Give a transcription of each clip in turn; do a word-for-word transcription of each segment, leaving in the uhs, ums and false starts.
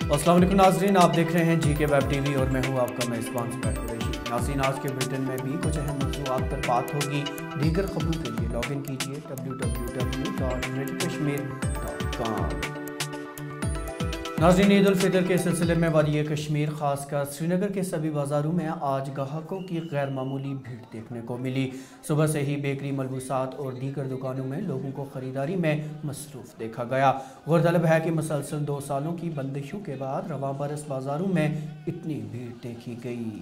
अस्सलाम वालेकुम नाज़रीन, आप देख रहे हैं जी के वेब टीवी और मैं हूं आपका मेज़बान सुबैर कुरैशी। नाज़रीन, आज के बुलेटिन में भी कुछ अहम मौज़ूआत पर बात होगी। दीगर खबरों के लिए लॉग इन कीजिए W W W dot radio Kashmir dot com. नाज़रीन, ईद उल फितर के सिलसिले में वादी कश्मीर खासकर श्रीनगर के सभी बाज़ारों में आज ग्राहकों की गैर मामूली भीड़ देखने को मिली। सुबह से ही बेकरी, मलबूसात और दीगर दुकानों में लोगों को ख़रीदारी में मसरूफ़ देखा गया। गौरतलब है कि मुसलसल दो सालों की बंदिशों के बाद रवां बरस बाज़ारों में इतनी भीड़ देखी गई।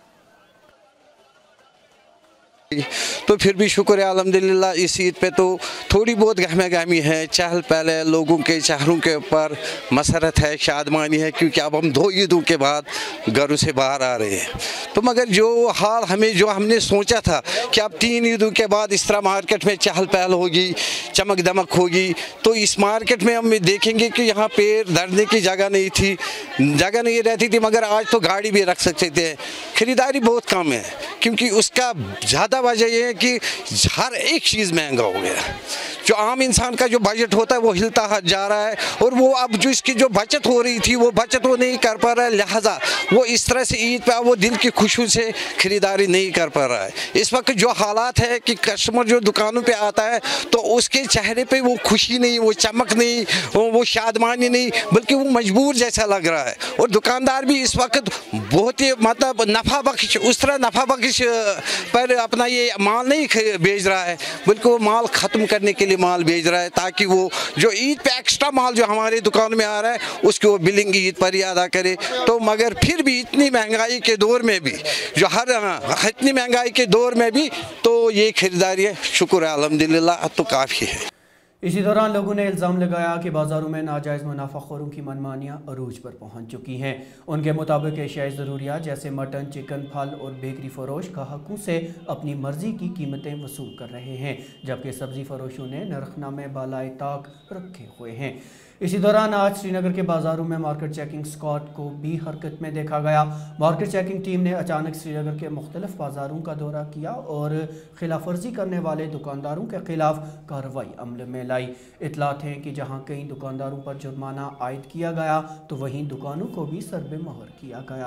तो फिर भी शुक्र है अल्हम्दुलिल्लाह, इस ईद पे तो थोड़ी बहुत गहमा गहमी है, चहल पहल है, लोगों के चेहरों के ऊपर मसरत है, शादमानी है, क्योंकि अब हम दो ईदों के बाद घरों से बाहर आ रहे हैं। तो मगर जो हाल हमें जो हमने सोचा था कि अब तीन ईदों के बाद इस तरह मार्केट में चहल पहल होगी, चमक दमक होगी, तो इस मार्केट में हम देखेंगे कि यहाँ पैर धरने की जगह नहीं थी, जगह नहीं रहती थी, मगर आज तो गाड़ी भी रख सकते थे। ख़रीदारी बहुत कम है, क्योंकि उसका ज़्यादा वजह यह है कि हर एक चीज़ महंगा हो गया। जो आम इंसान का जो बजट होता है वो हिलता जा रहा है, और वो अब जो इसकी जो बचत हो रही थी वो बचत वो नहीं कर पा रहा है, लिहाजा वो इस तरह से ईद पे वो दिल की खुशी से ख़रीदारी नहीं कर पा रहा है। इस वक्त जो हालात है कि कस्टमर जो दुकानों पे आता है तो उसके चेहरे पे वो खुशी नहीं, वो चमक नहीं, वो शादमानी नहीं, बल्कि वो मजबूर जैसा लग रहा है। और दुकानदार भी इस वक्त बहुत ही मतलब नफ़ा बख्श उस तरह नफ़ा बख्श पर अपना ये माल नहीं बेच रहा है, बल्कि वो माल ख़त्म करने के लिए माल बेच रहा है, ताकि वो जो ईद पे एक्स्ट्रा माल जो हमारे दुकान में आ रहा है उसकी वो बिलिंग ईद पर ही अदा करे। तो मगर फिर भी इतनी महंगाई के दौर में भी जो हर इतनी महंगाई के दौर में भी तो ये खरीदारी है, शुक्र है अल्हम्दुलिल्लाह, तो काफ़ी है। इसी दौरान लोगों ने इल्ज़ाम लगाया कि बाज़ारों में नाजायज़ मुनाफाखोरों की मनमानियाँ अरूज पर पहुँच चुकी हैं। उनके मुताबिक एशियाई ज़रूरियात जैसे मटन, चिकन, फल और बेकरी फरोश ग्राहकों से अपनी मर्ज़ी की कीमतें वसूल कर रहे हैं, जबकि सब्ज़ी फरोशों ने नरखनामे बालाए ताक रखे हुए हैं। इसी दौरान आज श्रीनगर के बाज़ारों में मार्केट चेकिंग स्क्वाड को भी हरकत में देखा गया। मार्केट चेकिंग टीम ने अचानक श्रीनगर के मुख्तलिफ बाज़ारों का दौरा किया और खिलाफ वर्जी करने वाले दुकानदारों के खिलाफ कार्रवाई अमल में लाई। इतलात हैं कि जहां कई दुकानदारों पर जुर्माना आयद किया गया तो वहीं दुकानों को भी सर्बे मोहर किया गया।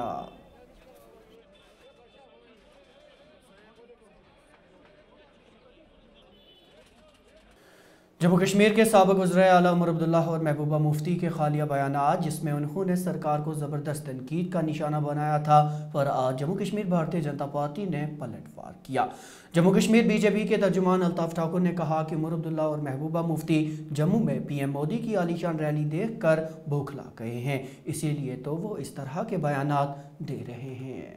जम्मू कश्मीर के साबिक़ वज़ीर आला उमर अब्दुल्ला और महबूबा मुफ्ती के खालिया बयानात, जिसमें उन्होंने सरकार को ज़बरदस्त तनकीद का निशाना बनाया था, पर आज जम्मू कश्मीर भारतीय जनता पार्टी ने पलटवार किया। जम्मू कश्मीर बीजेपी के तर्जुमान अल्ताफ़ ठाकुर ने कहा कि उमर अब्दुल्ला और महबूबा मुफ्ती जम्मू में पीएम मोदी की आलीशान रैली देख कर बौखला गए हैं, इसीलिए तो वो इस तरह के बयानात दे रहे हैं।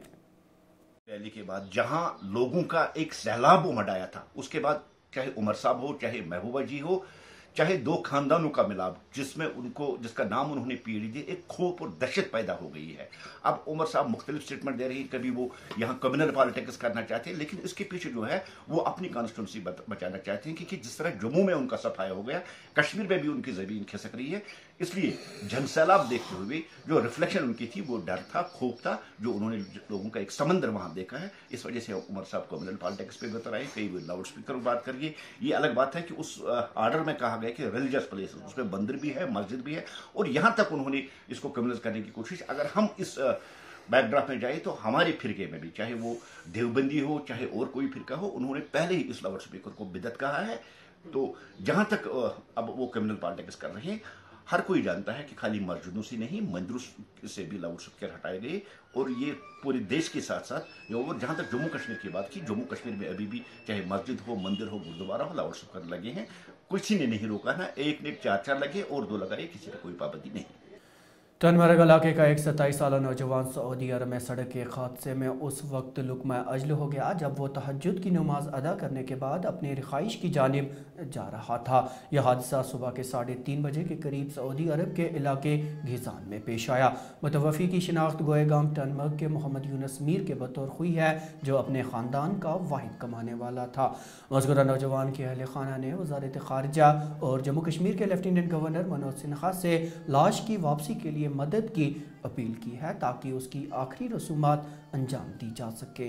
रैली के बाद जहां लोगों का एक सैलाब उमड़ आया था, उसके बाद चाहे उमर साहब हो, चाहे महबूबा जी हो, चाहे दो खानदानों का मिलाप, जिसमें उनको जिसका नाम उन्होंने पीढ़ी दी, एक खौफ और दहशत पैदा हो गई है। अब उमर साहब मुख्तलिफ स्टेटमेंट दे रही हैं, कभी वो यहाँ कम्युनल पॉलिटिक्स करना चाहते हैं, लेकिन इसके पीछे जो है वो अपनी कॉन्स्टिट्यूंसी बचाना चाहते हैं, क्योंकि जिस तरह जम्मू में उनका सफाया हो गया, कश्मीर में भी उनकी जमीन खिसक रही है। इसलिए जनसैलाब देखते हुए जो रिफ्लेक्शन उनकी थी वो डर था, खौफ था, जो उन्होंने लोगों का एक समंदर वहां देखा है। इस वजह से उमर साहब कम्युनल पॉलिटिक्स पे बेहतर आए, कई लाउड स्पीकर में बात करिए। ये अलग बात है कि उस आर्डर में कहा गया कि रिलीजियस प्लेस, उसमें मंदिर भी है, मस्जिद भी है, और यहां तक उन्होंने इसको कम्युनल करने की कोशिश। अगर हम इस बैकड्रॉप में जाए तो हमारे फिरके में भी, चाहे वो देवबंदी हो, चाहे और कोई फिरका हो, उन्होंने पहले ही इस लाउड स्पीकर को बिदअत कहा है। तो जहां तक अब वो कम्युनल पॉलिटिक्स कर रहे हैं, हर कोई जानता है कि खाली मस्जिदों से नहीं, मंदिरों से भी लाउड स्पीकर हटाए गए, और ये पूरे देश के साथ साथ और जहां तक जम्मू कश्मीर की बात की, जम्मू कश्मीर में अभी भी चाहे मस्जिद हो, मंदिर हो, गुरुद्वारा हो, लाउड स्पीकर लगे हैं, किसी ने नहीं रोका ना, एक ने चार चार लगे और दो लगाए, किसी ने कोई पाबंदी नहीं। टनमर्ग इलाके का एक सत्ताईस साल नौजवान सऊदी अरब में सड़क के हादसे में उस वक्त लुकमा अजल हो गया जब वो तहज्जुद की नमाज अदा करने के बाद अपनी रिहाइश की जानिब जा रहा था। यह हादसा सुबह के साढ़े तीन बजे के करीब सऊदी अरब के इलाके घिजान में पेश आया। मुतवफ़ी की शिनाख्त गोएगाम टनमर्ग के मोहम्मद यूनुस मीर के बतौर हुई है, जो अपने ख़ानदान का वाहिद कमाने वाला था। मज़कूरा नौजवान के अहल खाना ने वज़ारत ख़ारिजा और जम्मू कश्मीर के लेफ्टिनेंट गवर्नर मनोज सिन्हा से लाश की वापसी के लिए मदद की अपील की है, ताकि उसकी आखिरी रसूमात अंजाम दी जा सके।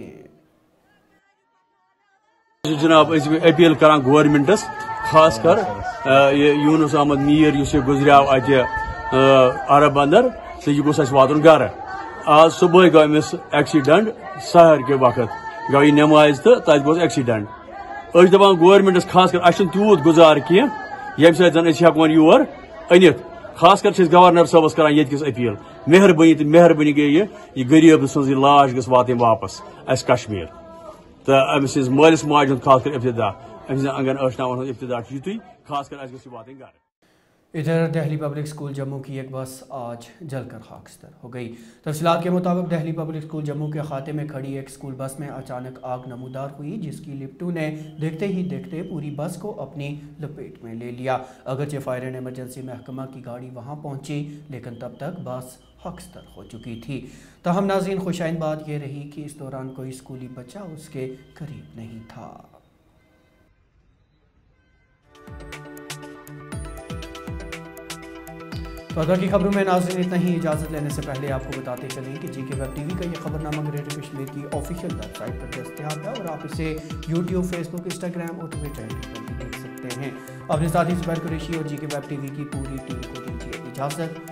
जनाब अपील करान गवर्नमेंटस खास कर यूनुस अहमद मीर गुजरिया अत अरब अंदर तो यह गोस वातन गर। आज सुबह गो अमिस एक्सीडेंट सहर के वक्त गई नमाज तो तत गोस एक्सीडेंट। अस दपान गवर्नमेंटस खास कर अस तूत गुजार कह ये सन हेकोन योर अनित। खास कर गवर्नर साहबस करान ये अपील मेहरबानी तो मेहरबानी गई ये गरीब सज लाश गस वात वापस अस कश्मीर तो अमिस मालिस माज खास कर इब्तदा अमिस अंगन अशनावन इब्तदा युत खास कर अस वात घर। इधर दिल्ली पब्लिक स्कूल जम्मू की एक बस आज जलकर खाकस्तर हो गई। तफसीलात के मुताबिक दिल्ली पब्लिक स्कूल जम्मू के खाते में खड़ी एक स्कूल बस में अचानक आग नमूदार हुई, जिसकी लिफ्टू ने देखते ही देखते पूरी बस को अपनी लपेट में ले लिया। अगरचे फायर एंड इमरजेंसी महकमा की गाड़ी वहां पहुंची, लेकिन तब तक बस खाकस्तर हो चुकी थी। तहम नाज़रीन, खुशाइन बात यह रही कि इस दौरान कोई स्कूली बच्चा उसके करीब नहीं था। तो अगर की खबरों में नाज़रीन इतना ही। इजाज़त लेने से पहले आपको बताते चलें कि जी के वेब टीवी का ये खबरनामा ग्रेटर कश्मीर की ऑफिशियल वेबसाइट पर दस्तयाब है और आप इसे यूट्यूब, फेसबुक, इंस्टाग्राम और ट्विटर पर भी देख सकते हैं। अपने साथी जुबैर कुरैशी और जी के वेब टीवी की पूरी टीम को दीजिए इजाज़त।